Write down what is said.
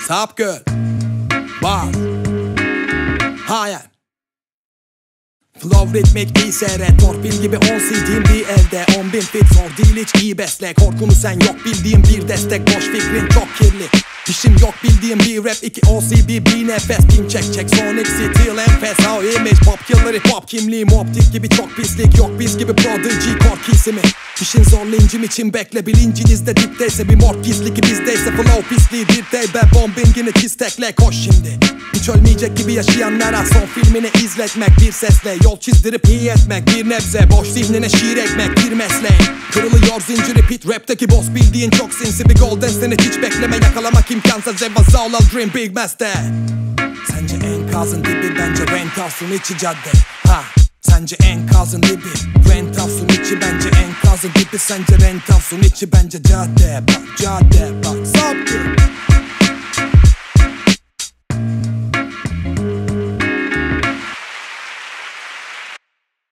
Top Girl. Var. Hayal. Flow ritmik iyi seyret. Torpil gibi 10 CD'm bir elde. 10.000 fit zor değil hiç iyi besle. Korkunu sen yok bildiğim bir destek. Boş fikrin çok kirli. İşim yok bildiğim bir rap 2 OCB bir nefes. Ping check check Sonic Steel enfes. How image pop kill'ları pop kimliğim optik gibi çok pislik. Yok biz gibi prodigy korkisi mi? İşin zor lincim için bekle bilincinizde dipteyse. Bir mor gizli ki bizdeyse flow pisliği bir day. Be bombingini çistekle koş şimdi. Hiç ölmeyecek gibi yaşayanlara son filmini izletmek. Bir sesle yol çizdirip iyi etmek. Bir nebze boş zihnine şiir ekmek bir mesleğin. Kırılıyor zinciri pit rapteki boss bildiğin çok sinsi. Bir golden seni hiç bekleme yakalamak imkansız. Evazal al dream big master. Sence enkazın dibi bence renthouse'un içi cadde. Ha sence enkazın dibi renthouse'un içi bence enkazın dibi. Sence renthouse'un içi bence cadde. Bak cadde.